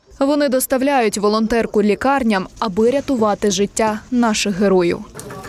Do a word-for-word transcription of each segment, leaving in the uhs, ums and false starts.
Вони доставляють волонтерку лікарням, аби рятувати життя наших героїв.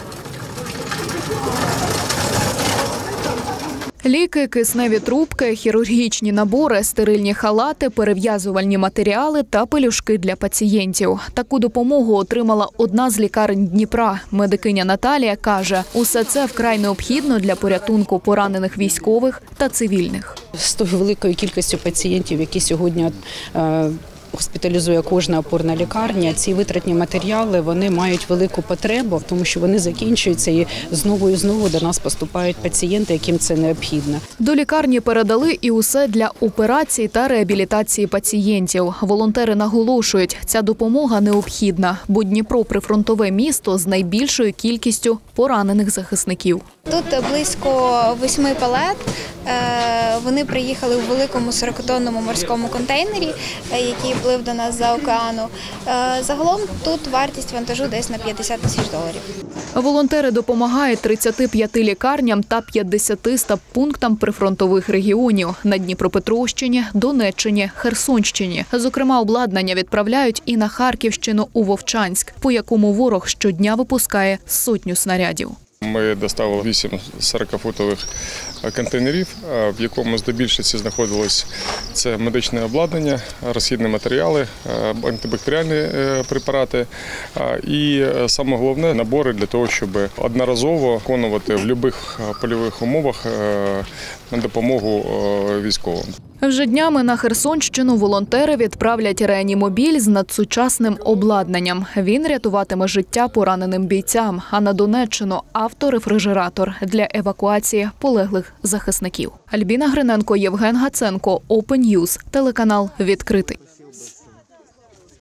Ліки, кисневі трубки, хірургічні набори, стерильні халати, перев'язувальні матеріали та пелюшки для пацієнтів. Таку допомогу отримала одна з лікарень Дніпра. Медикиня Наталія каже, усе це вкрай необхідно для порятунку поранених військових та цивільних. З тою великою кількістю пацієнтів, які сьогодні е, госпіталізує кожна опорна лікарня, ці витратні матеріали вони мають велику потребу, тому що вони закінчуються і знову і знову до нас поступають пацієнти, яким це необхідно. До лікарні передали і усе для операцій та реабілітації пацієнтів. Волонтери наголошують, ця допомога необхідна, бо Дніпро – прифронтове місто з найбільшою кількістю поранених захисників. Тут близько восьми палет. Вони приїхали у великому сорокатонному морському контейнері, який плив до нас за океану. Загалом тут вартість вантажу десь на п'ятдесят тисяч доларів. Волонтери допомагають тридцяти п'яти лікарням та п'ятдесяти стаб-пунктам прифронтових регіонів на Дніпропетровщині, Донеччині, Херсонщині. Зокрема, обладнання відправляють і на Харківщину у Вовчанськ, по якому ворог щодня випускає сотню снарядів. Ми доставили вісім сорокафутових контейнерів, в якому здебільшого знаходилось це медичне обладнання, розхідні матеріали, антибактеріальні препарати і, саме головне, набори для того, щоб одноразово виконувати в будь-яких польових умовах на допомогу військовим. Вже днями на Херсонщину волонтери відправлять реанімобіль з надсучасним обладнанням. Він рятуватиме життя пораненим бійцям, а на Донеччину – авторефрижератор для евакуації полеглих захисників. Альбіна Гриненко, Євген Гаценко, Open News, телеканал «Відкритий».